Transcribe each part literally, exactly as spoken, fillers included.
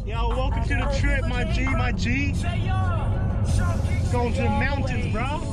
Yo, welcome to the trip, my G, my G. Going to the mountains, bro.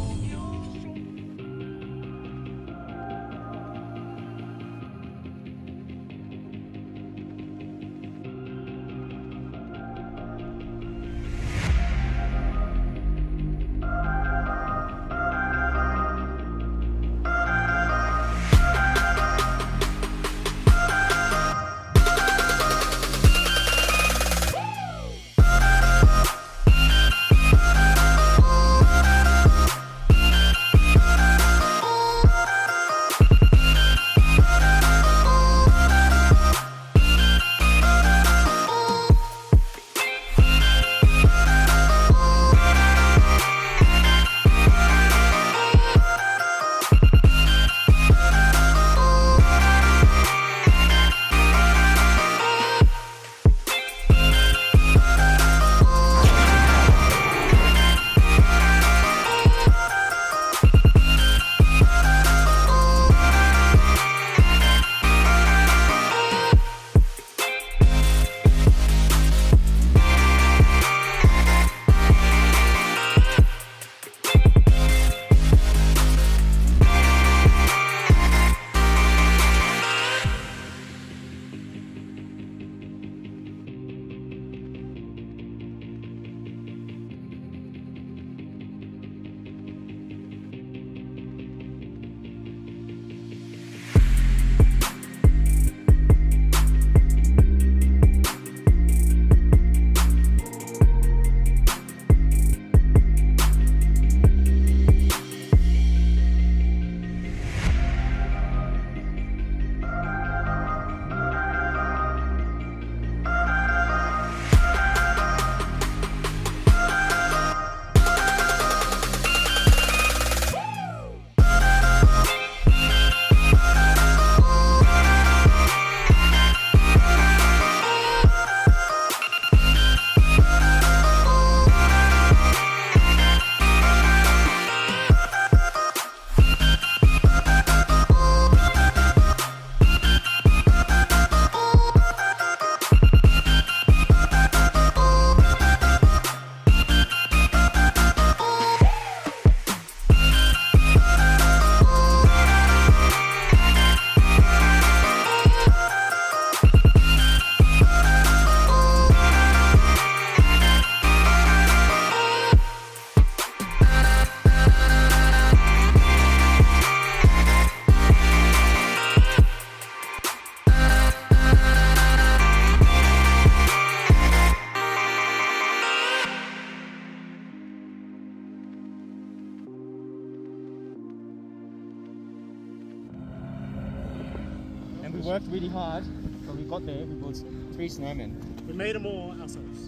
We worked really hard, but we got there, we built three snowmen. We made them all ourselves.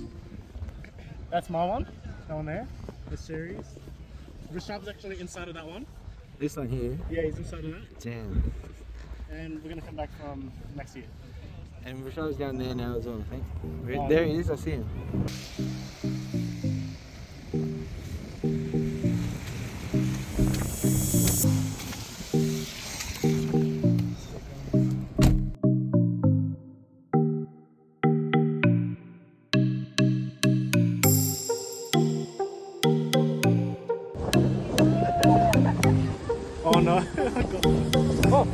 That's my one, that one there, the series. Rishabh's actually inside of that one. This one here? Yeah, he's inside of that. Damn. And we're going to come back from next year. And Rishabh's down there now as well, I think. Oh. There he is, I see him. Oh no. Oh.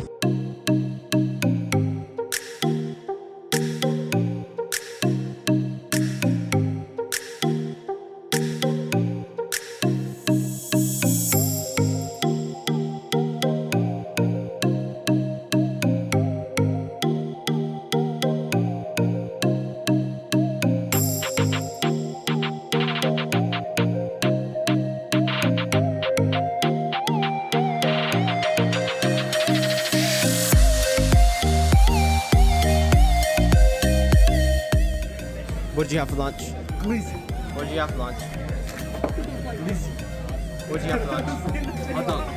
What did you have for lunch? Glizzy. What did you have for lunch? Glizzy. What did you have for lunch? Hot dog.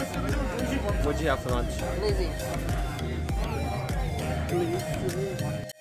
What did you have for lunch? Glizzy.